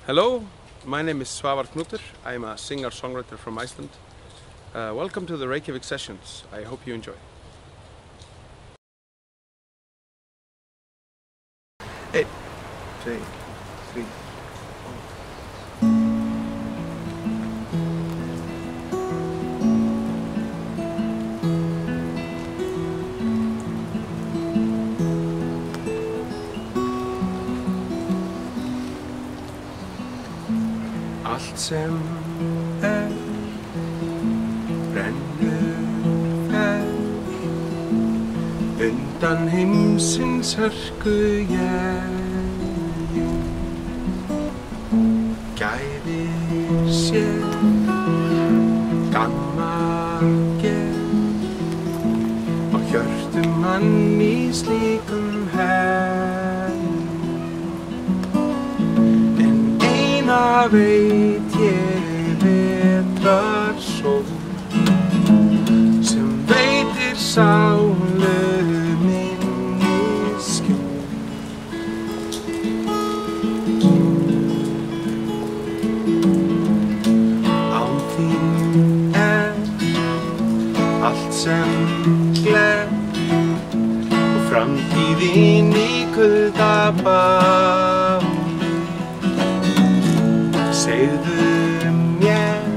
Hello, my name is Svavar Knu. I am a singer-songwriter from Iceland. Welcome to the Reykjavík sessions. I hope you enjoy. 1, 2, 3. Allt sem brennur undan heimsins hörku gæðir sér gammager og hjörtum hann í slíkum en eina veit ég Vetrarso sem veitir sálu minni skjól. Án þín allt sem gler og framtíðin í kuldabál. Segðu mér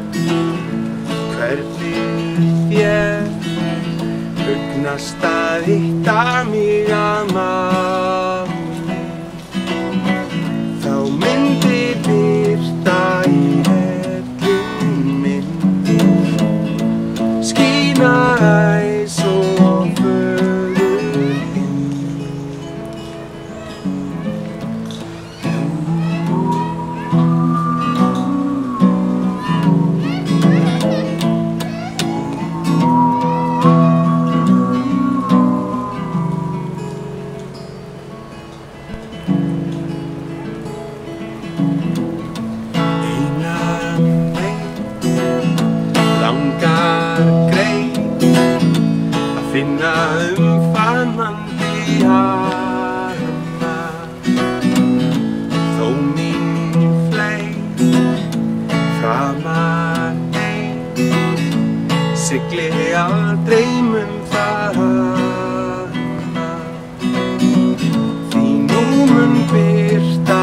hvernig þér hugnast að hitta mig að máli. Þá myndi birta í hellum minn skína æs og fögur inn. Langar greið að finna faðmandi hana. Þó mín fleyg framan ein sigli aldrei mun fara. Því nú mun birta